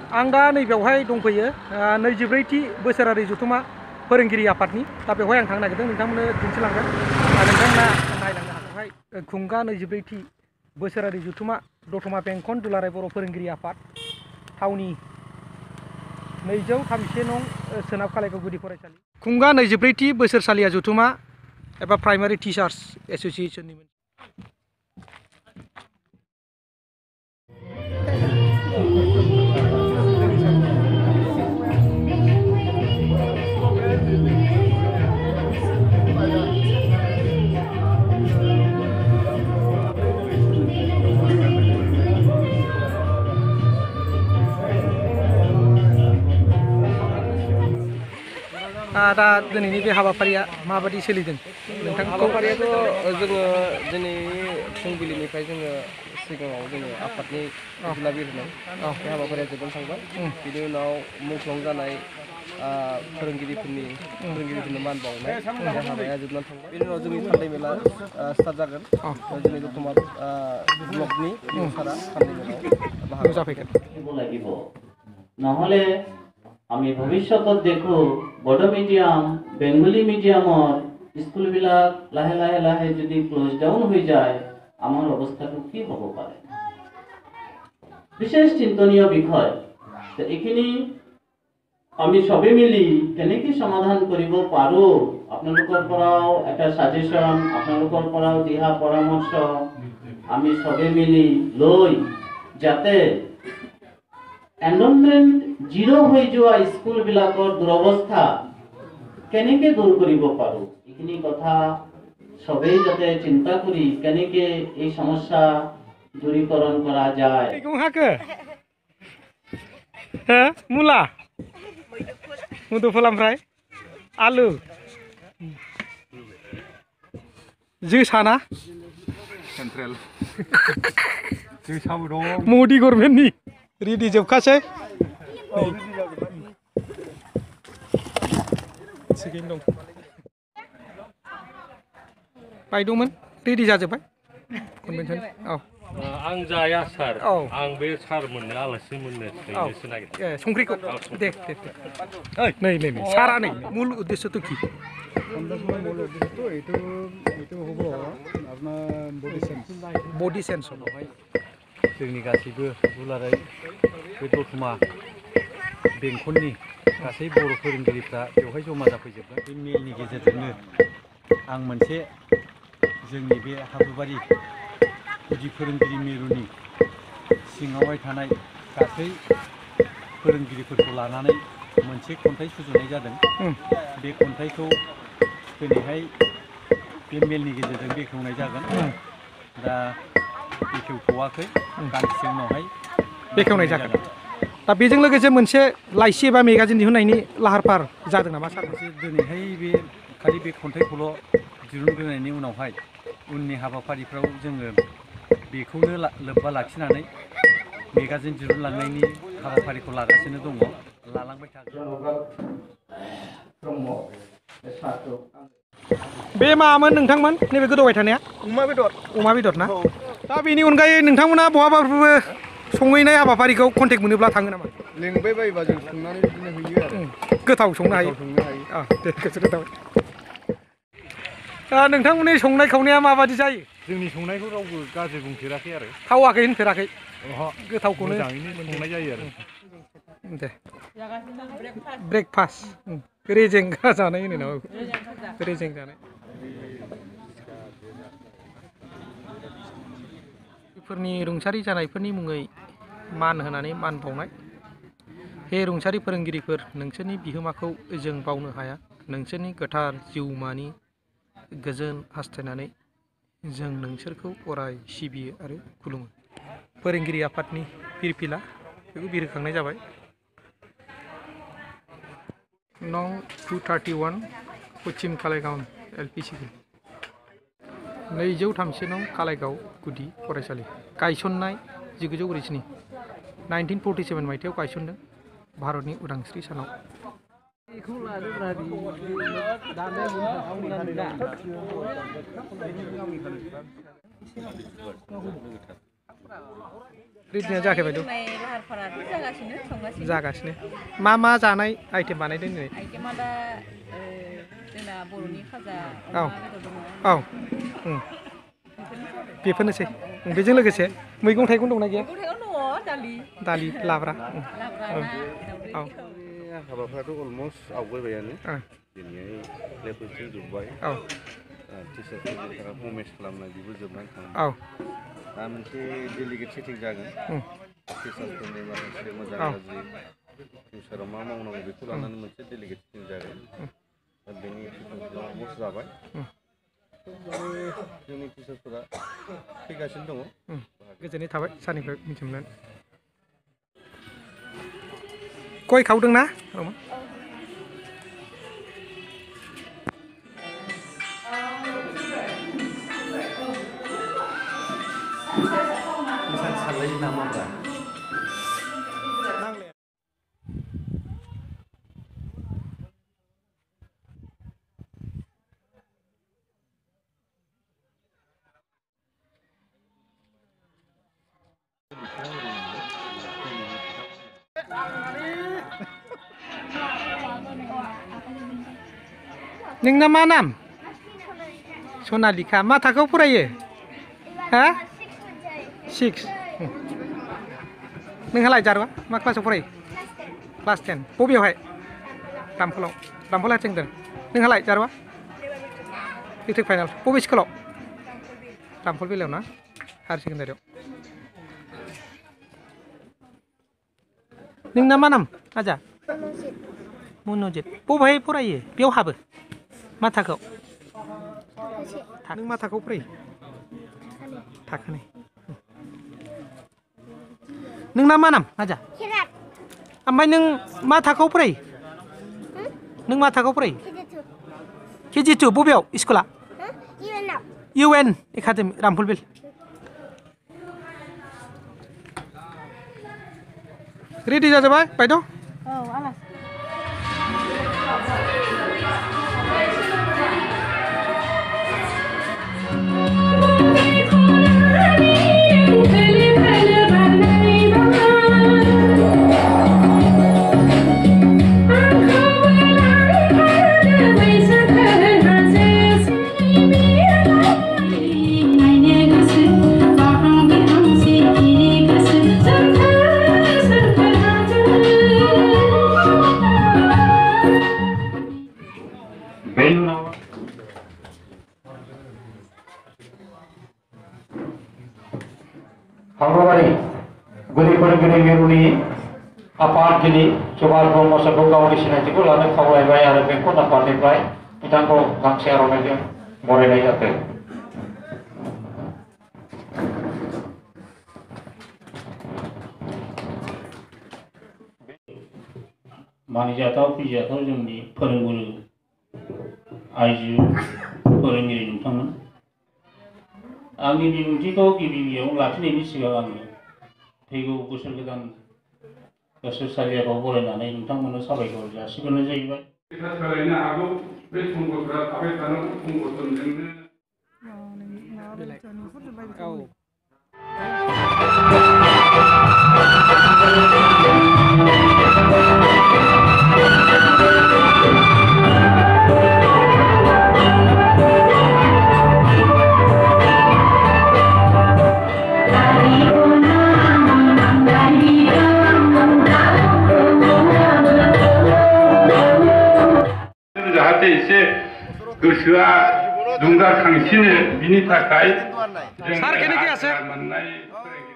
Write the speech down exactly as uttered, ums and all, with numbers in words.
आं दा नैबेयावहाय दंफैयो नैजिब्रैथि बोसोरारि जथुमा फोरोंगिरि आफादनि दा बेवहाय आं थांनो नागिरदों नोंथांमोननो दिन्थिलांगोन नोंथांमोना नायलांनो हागौहाय खुंगा नैजिब्रैथि बोसोरारि जथुमा दतमा बेंखन दुलाराय बर' फोरोंगिरि आफाद थावनि नैजौ थामजिसे नं सोनाब कालाइगाव गुदि फरायसालि खुंगा नैजिब्रैथि बोसोरसालिया जथुमा एबा प्राइमारि टिचार्स एस'सिएशननि दा दिनैनि बे हाबाफारिया माबायदि सोलिदों नोंथां? हाबाफारियाथ' जोङो दिनै फुंबिलिनिफ्राय जोङो सिगाङाव जोङो आफादनि जिल्ला बिरहोनाय बे हाबाफारिया जोबनानै थांबाय। बिनि उनाव मुंख्लं जानाय फोरोंगिरिफोरनि फोरोंगिरिफोरनो मान बावनाय बे हाबाया जोबनानै थांबाय। बिनि उनाव जोंनि साननै मेला स्टार्ट जागोन। जोंनि दतमा ब्लकनि सारा साननै मेलायाव बाहागो जाफैगोन। নহলে আমি ভবিষ্যতত দেখো বড়ো মিডিয়াম বেঙ্গলি মিডিয়ামৰ স্কুলবিলাক লাহে লাহে লাহে যদি ক্লোজ ডাউন হৈ যায় আমাৰ অৱস্থাটো কি হ'ব পাৰে বিশেষ চিন্তনীয় বিষয় তো এইখিনি আমি সবে মিলি কেনেকৈ সমাধান কৰিব পাৰো আপোনালোকৰ পৰাও এটা সাজেশন আপোনালোকৰ পৰাও দিহা পৰামৰ্শ আমি সবে মিলি লৈ যাতে এনভাইৰনমেন্ট জিরো হয়ে যাওয়া স্কুল বিলাকৰ দুৰৱস্থা কেনেকৈ দূৰ কৰিব পাৰো এইখিনি কথা সবেই যাতে চিন্তা কৰি কেনেকৈ এই সমস্যা দূৰীকৰণ কৰা যায়। मुला मुदुफुल ओमफ्राय आलु जोसा ना सेन्ट्रेल जोसाबो दं मदि गभर्नमेन्टनि रेडि जोबखासै थिगैनो दं बायद'मोन रेडि जाजोब्बाय कनभेन्सन औ आं जाया सार आं बे सार मोननो आलासि मोननो हैनोसो नागिरदों ए संख्रिखौ दे दे नै नै नै सारा नै মূল উদ্দেশ্যটো কি কনভেনশনৰ মূল উদ্দেশ্যটো এইটো এইটো হ'ব আপোনাৰ বডি সেন্স बडि सेन्स बेवहाय जोंनि गासैबो दुलाराय बे दतमा बेंखननि गासै बर' फोरोंगिरिफ्रा बेवहाय जमा जाफैजोबगोन। बे मेलनि गेजेरजोंनो आं मोनसे जोंनि बे हाब्रुबारि गुदि फोरोंगिरि मिरुनि सिङावहाय थानाय गासै फोरोंगिरिफोरखौ लानानै मोनसे खन्थाइ सुजुनाय जादों। बे खन्थाइखौ दिनैहाय बे मेलनि गेजेरजों बेखेवनाय जागोन। दा बेखेवथ'वाखै दानसे उनावहाय बेखेवनाय जागोन। दा बेजों लोगोसे मोनसे लाइसि एबा मेगाजिन दिहुननायनि लाहार फाहार जादों नामा सार? दिनैहाय बे खालि बे खन्थाइखौल' दिहुनग्रोनायनि उनावहाय उननि हाबाफारिफ्राव जोङो बेखौनो लोब्बा लाखिनानै मेगाजिन दिहुनलांनायनि हाबाफारिखौ लागासिनो दङ लालांबाय थागोन। बे मामोन नोंथांमोन नैबे गोदौबाय थानाया अमा बेदर अमा बेदर ना दा बेनि अनगायै नोंथांमोना बहाबाफोरबो संहैनाय हाबाफारिखौ कन्टेक्ट मोनोब्ला थाङो नामा? लिंबाय बायोबा जों संनानै बिदिनो होयो आरो गोथाव संनो हायो संनो हायो दे गोजोननाय थाबाय। दा नोंथांमोननि संनाय खावनाया माबादि जायो? जोंनि संनायखौ रावबो गाज्रि बुंफेराखै आरो थावाखै होनफेराखै गोथावखौनो मोजाङैनो संनाय जायो आरो दे ब्रेकफास्ट रेजेंगा जानाय होनो नामा रेजें जानाय फोरनि रुंसारि जानायफोरनि मुङै मान होनानै मान बावनाय हे रुंसारि फोरोंगिरिफोर नोंसोरनि बिहोमाखौ जों बावनो हाया नोंसोरनि गोथार जिउमानि गोजोन हास्थायनानै जों नोंसोरखौ अराय सिबियो आरो खुलुमो। फोरोंगिरि आफादनि फिरफिला बेखौ बिरहोखांनाय जाबाय। नं टु थार्टि वान पश्चिम कालाइगाव एल पि स्कुल नैजौ थामजिसे नं कालाइगाव गुदि फरायसालि गायसननाय जिगुजौ ब्रैजिस्नि नाइनटिन फर्टि सेभेन मायथाइयाव गायसनदों भारतनि उदांस्रि सानाव। रेडिना जायाखै बायद' लाहार फाहाराथ' जागासिनो संगासिनो जागासिनो मा मा जानाय आइटेम बानायदों दिनै आइटेमा दा जोंना बर'नि खाजा औ अमा बेदर दङ औ बेफोरनोसै बेजों लोगोसे मैगं थाइगं दंना गैया मैगं थाइगं दङ दालि दालि लाब्रा लाब्रा ना औ हाबाफ्राथ' अलमस्ट आवगायबायानो दिनैहाय लेपटपजों जोब्बाय औ टिचार्सफोरनि थाखाय प्रमिस खालामनाय बेबो जोबनानै थांबाय औ दा मोनसे डेलिगेट सेटिं जागोन टिचार्सफोरनि माखासे मोजां गाज्रि फिउचाराव मा मावनांगौ बेखौ लानानै मोनसे डेलिगेट सेटिं जागोन दा बेनि प्रिपारेसना अलमस्ट जाबाय जोंनि टिचार्सफोरा फैगासिनो दङ गोजोननाय थाबाय सारनिफ्राय मिथिनो मोननानै गय खावदोंना सानलायो नामा नोंना मा नाम सनालिका मा थाखोआव फरायो हा सिक्स नोंहालाय जारुवा मा क्लासाव फरायो क्लास टेन बबेयावहाय दामफलाव दामफल हायार सेकेन्डारि नोंहालाय जारुवा मेट्रिक फाइनाल बबे स्कुलाव दामफल बेलायाव ना हायार सेकेन्डारियाव नोंना मा नाम आजा मन'जित बबेहाय फरायो बेयाव हाबो मा थाखोआव नों मा थाखोआव फरायो थाखोनै नोंना मा नाम आजा ओमफ्राय नों मा थाखोआव फरायो नों मा थाखोआव फरायो केजि टु बबेयाव स्कुला U N academy Ramphalbil ready जाजोब्बाय बायद' औ आलासि हामलाबारि गुदि फोरोंगिरि मिरुनि आफादगिरि सुभाष ब्रह्म सारखौ गावनि सिनायथिखौ लानो खावलायबाय आरो बेंखन आफादनिफ्राय बिथांखौ गांसे आर'नाइजों बरायनाय जाथों। मानिजाथाव फैजाथाव जोंनि फोरोंगुरु आइजो फोरोंगिरि नोंथांमोन आंनि बिबुंथिखौ गिबि गिबियाव लाखिनायनि सिगां आङो फैगौ बोसोर गोदान बोसोरसालियाव बरायनानै नोंथांमोननो साबायखर जासिग्रोनाय जाहैबाय। सोलायनो हागौ बे संगतफोरा थाबाय थानांगौ संगतनजोंनो जाहाथे एसे गोसोआ दुंगाखांसिनो बिनि थाखाय जों मोननाय